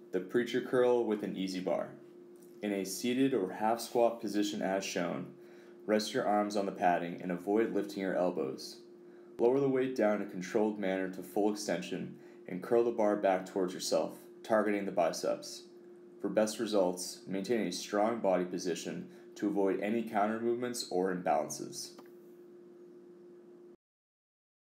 The preacher curl with an easy bar. In a seated or half squat position as shown, rest your arms on the padding and avoid lifting your elbows. Lower the weight down in a controlled manner to full extension and curl the bar back towards yourself, targeting the biceps. For best results, maintain a strong body position to avoid any counter movements or imbalances.